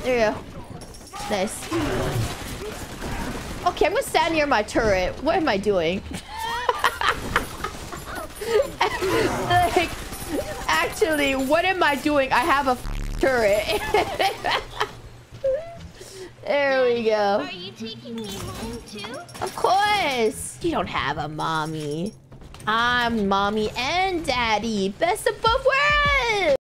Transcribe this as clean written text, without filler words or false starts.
There you go. Nice. Okay, I'm gonna stand near my turret. What am I doing? Like, actually, what am I doing? I have a turret. There we go. Are you taking me home too? Of course. You don't have a mommy. I'm mommy and daddy. Best of both worlds.